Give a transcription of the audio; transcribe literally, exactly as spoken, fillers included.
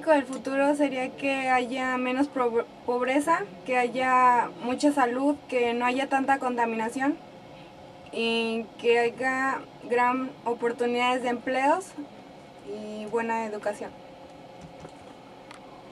México del futuro sería que haya menos pobreza, que haya mucha salud, que no haya tanta contaminación y que haya gran oportunidades de empleos y buena educación.